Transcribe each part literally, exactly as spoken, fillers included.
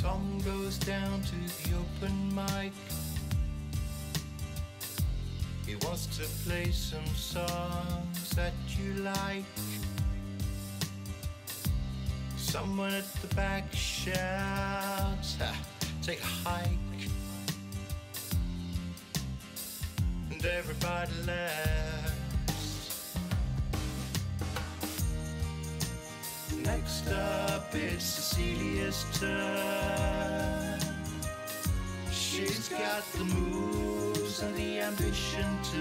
Tom goes down to the open mic. He wants to play some songs that you like. Someone at the back shouts, ha, take a hike. And everybody laughs. Next up it's Cecilia's turn. She's got the moves and the ambition to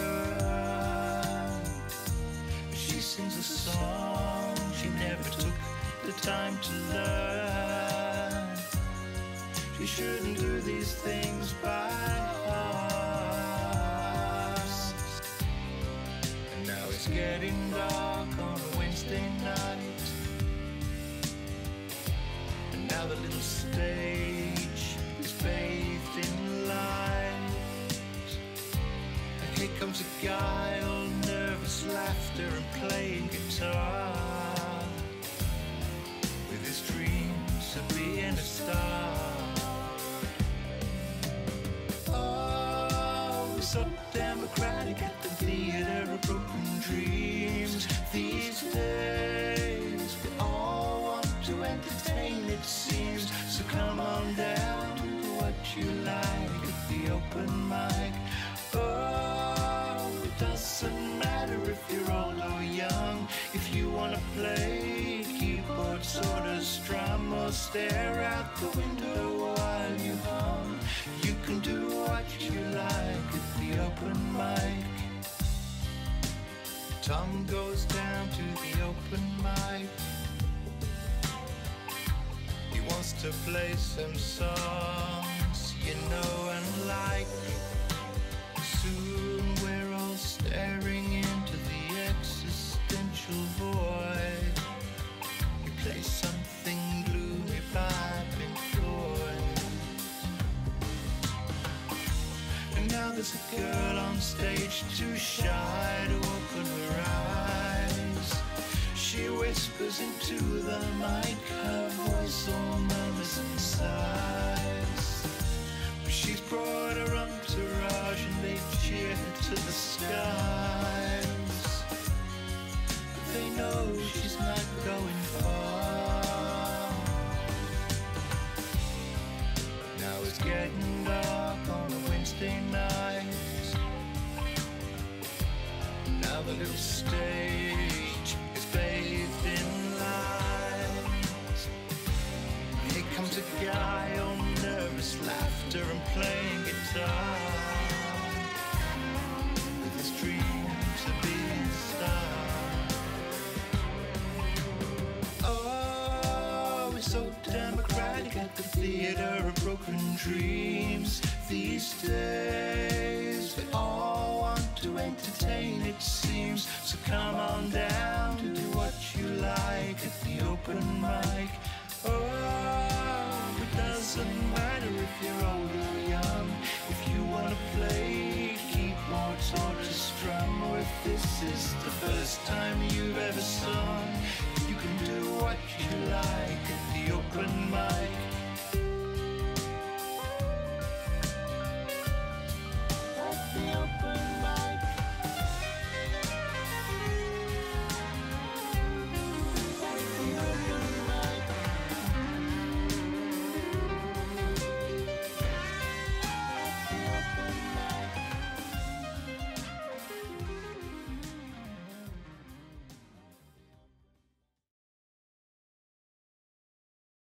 burn. She sings a song she never took the time to learn. She shouldn't do these things by heart. And now it's getting dark on a Wednesday night. And now the little stage is bathed in light. And here comes a guy, all nervous laughter and playing guitar, with his dreams of being a star. Oh, we're so democratic at the theater of broken dreams. These days we all want to entertain, it seems. So come on down to what you like at the open mic. Oh, it doesn't matter if you're old or young. If you wanna play keyboard, sort of strum, or stare out the window while you hum, you can do what you like at the open mic. Tom goes down to the open mic. He wants to play some songs you know and like. Soon we're all staring into the existential void. You play something gloomy by Pink Floyd. And now there's a girl on stage, too shy to open her eyes. She whispers into the mic, her voice all murmurs and sighs. But she's brought her entourage and they cheer her to the skies. But they know she's not going far. Now it's getting dark on a Wednesday night. Now the little stage is bathed in light. Here comes a guy, all nervous laughter and playing guitar, with his dreams of being a star. Oh, we're so democratic at the theater of broken dreams. These days we all want to entertain, it seems. So come on down to do what you like at the open mic.